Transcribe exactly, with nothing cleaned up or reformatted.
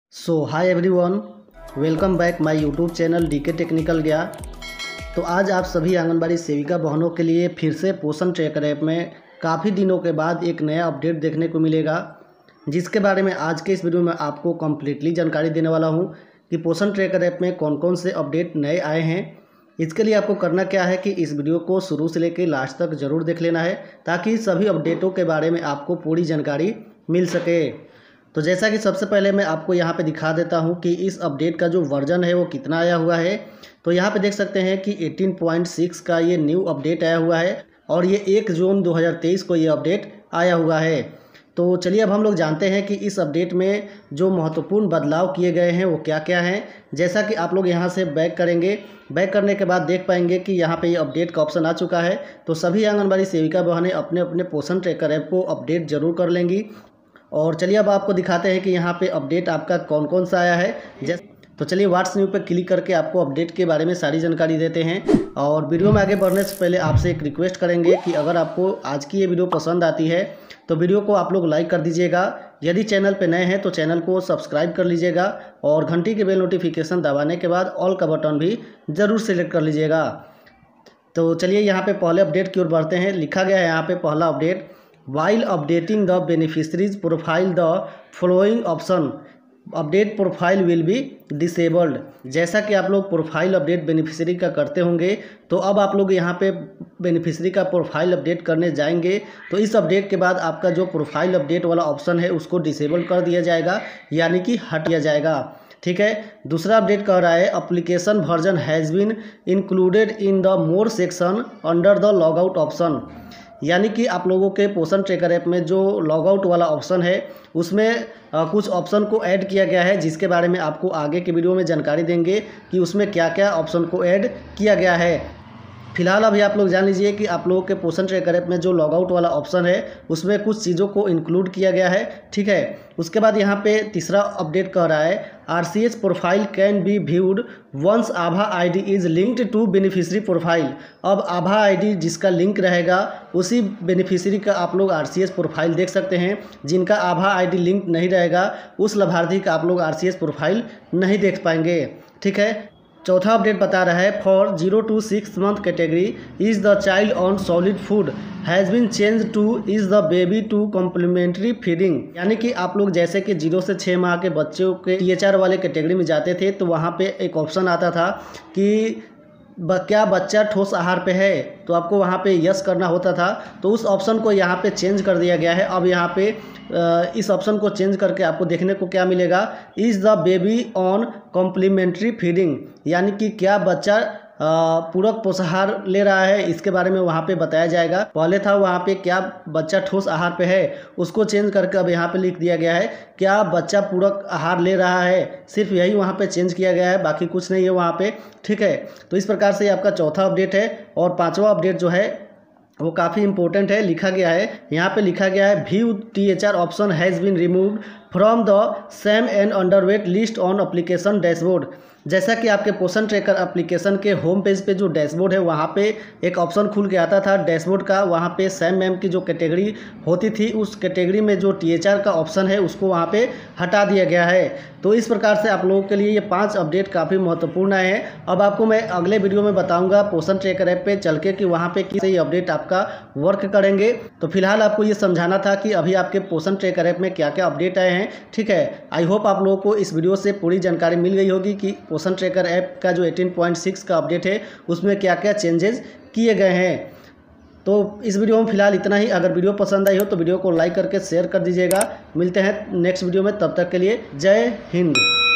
So hi everyone, welcome back my YouTube channel DK technical गया। तो आज आप सभी आंगनबाड़ी सेविका बहनों के लिए फिर से पोषण ट्रैकर ऐप में काफ़ी दिनों के बाद एक नया अपडेट देखने को मिलेगा, जिसके बारे में आज के इस वीडियो में आपको कम्प्लीटली जानकारी देने वाला हूं कि पोषण ट्रैकर ऐप में कौन कौन से अपडेट नए आए हैं। इसके लिए आपको करना क्या है कि इस वीडियो को शुरू से लेकर लास्ट तक ज़रूर देख लेना है, ताकि सभी अपडेटों के बारे में आपको पूरी जानकारी मिल सके। तो जैसा कि सबसे पहले मैं आपको यहाँ पे दिखा देता हूँ कि इस अपडेट का जो वर्जन है वो कितना आया हुआ है। तो यहाँ पे देख सकते हैं कि अठारह पॉइंट सिक्स का ये न्यू अपडेट आया हुआ है और ये एक जून दो हज़ार तेईस को ये अपडेट आया हुआ है। तो चलिए अब हम लोग जानते हैं कि इस अपडेट में जो महत्वपूर्ण बदलाव किए गए हैं वो क्या क्या हैं। जैसा कि आप लोग यहाँ से बैक करेंगे, बैक करने के बाद देख पाएंगे कि यहाँ पे ये अपडेट का ऑप्शन आ चुका है। तो सभी आंगनबाड़ी सेविका बहनें अपने अपने पोषण ट्रैकर ऐप को अपडेट जरूर कर लेंगी। और चलिए अब आपको दिखाते हैं कि यहाँ पे अपडेट आपका कौन कौन सा आया है। जैसे तो चलिए व्हाट्स न्यू पे क्लिक करके आपको अपडेट के बारे में सारी जानकारी देते हैं। और वीडियो में आगे बढ़ने से पहले आपसे एक रिक्वेस्ट करेंगे कि अगर आपको आज की ये वीडियो पसंद आती है तो वीडियो को आप लोग लाइक कर दीजिएगा। यदि चैनल पे नए हैं तो चैनल को सब्सक्राइब कर लीजिएगा और घंटी के बेल नोटिफिकेशन दबाने के बाद ऑल का बटन भी ज़रूर सेलेक्ट कर लीजिएगा। तो चलिए यहाँ पे पहले अपडेट की ओर बढ़ते हैं। लिखा गया है यहाँ पे पहला update, While updating the beneficiaries profile, the following option update profile will be disabled। जैसा कि आप लोग प्रोफाइल अपडेट बेनिफिशियरी का करते होंगे, तो अब आप लोग यहाँ पे बेनिफिशियरी का प्रोफाइल अपडेट करने जाएंगे तो इस अपडेट के बाद आपका जो प्रोफाइल अपडेट वाला ऑप्शन है उसको डिसेबल कर दिया जाएगा, यानी कि हट दिया जाएगा। ठीक है। दूसरा अपडेट कह रहा है application version has been included in the more section under the logout option. यानी कि आप लोगों के पोषण ट्रैकर ऐप में जो लॉगआउट वाला ऑप्शन है उसमें आ, कुछ ऑप्शन को ऐड किया गया है, जिसके बारे में आपको आगे के वीडियो में जानकारी देंगे कि उसमें क्या क्या ऑप्शन को ऐड किया गया है। फिलहाल अभी आप लोग जान लीजिए कि आप लोगों के पोषण ट्रैकर ऐप में जो लॉगआउट वाला ऑप्शन है उसमें कुछ चीज़ों को इंक्लूड किया गया है। ठीक है। उसके बाद यहाँ पे तीसरा अपडेट कह रहा है R C S profile can be viewed once आभा ID is linked to beneficiary profile. अब आभा आईडी जिसका लिंक रहेगा उसी बेनिफिशियरी का आप लोग आर सी एस प्रोफाइल देख सकते हैं। जिनका आभा आईडी लिंक नहीं रहेगा उस लाभार्थी का आप लोग आर सी एस प्रोफाइल नहीं देख पाएंगे। ठीक है। चौथा अपडेट बता रहा है for zero to six month category is the child on solid food has been change to is the baby to complementary feeding. यानी कि आप लोग जैसे कि जीरो से छः माह के बच्चों के टी एच आर वाले कैटेगरी में जाते थे तो वहाँ पे एक ऑप्शन आता था कि ब, क्या बच्चा ठोस आहार पे है, तो आपको वहाँ पे यस करना होता था। तो उस ऑप्शन को यहाँ पे चेंज कर दिया गया है। अब यहाँ पे इस ऑप्शन को चेंज करके आपको देखने को क्या मिलेगा, is the baby on complementary feeding. यानी कि क्या बच्चा पूरक पोषाहार ले रहा है, इसके बारे में वहाँ पे बताया जाएगा। पहले था वहाँ पे क्या बच्चा ठोस आहार पे है, उसको चेंज करके अब यहाँ पे लिख दिया गया है क्या बच्चा पूरक आहार ले रहा है। सिर्फ यही वहाँ पे चेंज किया गया है, बाकी कुछ नहीं है वहाँ पे। ठीक है। तो इस प्रकार से आपका चौथा अपडेट है। और पाँचवा अपडेट जो है वो काफ़ी इंपॉर्टेंट है। लिखा गया है यहाँ पे लिखा गया है view T H R option has been removed from the SAM and underweight list on application dashboard. जैसा कि आपके पोषण ट्रैकर एप्लीकेशन के होम पेज पे जो डैशबोर्ड है वहाँ पे एक ऑप्शन खुल के आता था डैशबोर्ड का, वहाँ पे सैम मैम की जो कैटेगरी होती थी उस कैटेगरी में जो टी एच आर का ऑप्शन है उसको वहाँ पे हटा दिया गया है। तो इस प्रकार से आप लोगों के लिए ये पांच अपडेट काफ़ी महत्वपूर्ण आए हैं। अब आपको मैं अगले वीडियो में बताऊंगा पोषण ट्रैकर ऐप पे चल के कि वहाँ पे किस अपडेट आपका वर्क करेंगे। तो फिलहाल आपको ये समझाना था कि अभी आपके पोषण ट्रैकर ऐप में क्या क्या अपडेट आए हैं। ठीक है। आई होप आप लोगों को इस वीडियो से पूरी जानकारी मिल गई होगी कि पोषण ट्रैकर ऐप का जो अठारह पॉइंट सिक्स का अपडेट है उसमें क्या क्या चेंजेस किए गए हैं। तो इस वीडियो में फिलहाल इतना ही। अगर वीडियो पसंद आई हो तो वीडियो को लाइक करके शेयर कर दीजिएगा। मिलते हैं नेक्स्ट वीडियो में, तब तक के लिए जय हिंद।